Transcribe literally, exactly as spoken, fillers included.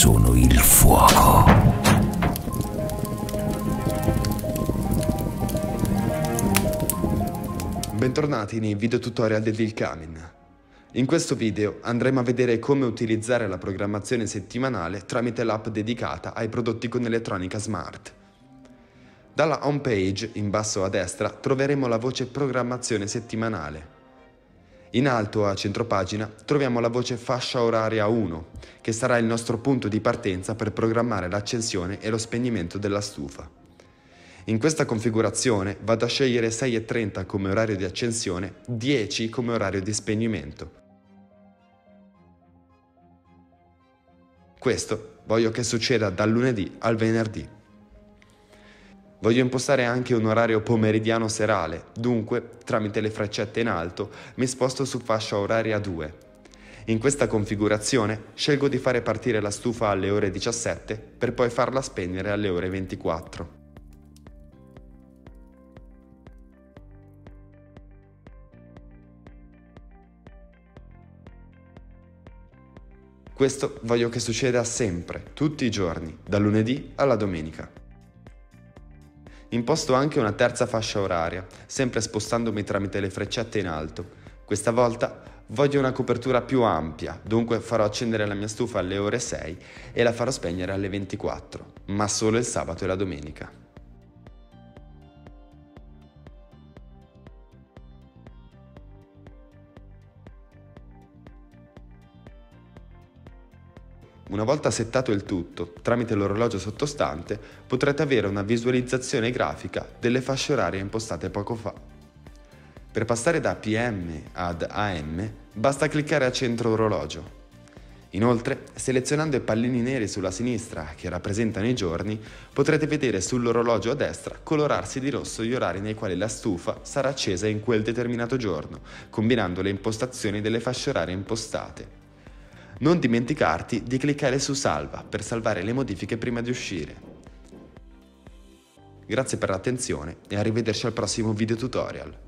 sono il fuoco. Bentornati nei video tutorial di Dilkamin. In questo video andremo a vedere come utilizzare la programmazione settimanale tramite l'app dedicata ai prodotti con elettronica smart. Dalla home page, in basso a destra, troveremo la voce Programmazione settimanale. In alto a centropagina troviamo la voce Fascia oraria uno, che sarà il nostro punto di partenza per programmare l'accensione e lo spegnimento della stufa. In questa configurazione vado a scegliere sei e trenta come orario di accensione, dieci come orario di spegnimento. Questo voglio che succeda dal lunedì al venerdì. Voglio impostare anche un orario pomeridiano serale, dunque, tramite le freccette in alto, mi sposto su fascia oraria due. In questa configurazione scelgo di fare partire la stufa alle ore diciassette per poi farla spegnere alle ore ventiquattro. Questo voglio che succeda sempre, tutti i giorni, dal lunedì alla domenica. Imposto anche una terza fascia oraria, sempre spostandomi tramite le freccette in alto. Questa volta voglio una copertura più ampia, dunque farò accendere la mia stufa alle ore sei e la farò spegnere alle ventiquattro, ma solo il sabato e la domenica. Una volta settato il tutto, tramite l'orologio sottostante, potrete avere una visualizzazione grafica delle fasce orarie impostate poco fa. Per passare da P M ad A M, basta cliccare a centro orologio. Inoltre, selezionando i pallini neri sulla sinistra che rappresentano i giorni, potrete vedere sull'orologio a destra colorarsi di rosso gli orari nei quali la stufa sarà accesa in quel determinato giorno, combinando le impostazioni delle fasce orarie impostate. Non dimenticarti di cliccare su Salva per salvare le modifiche prima di uscire. Grazie per l'attenzione e arrivederci al prossimo video tutorial.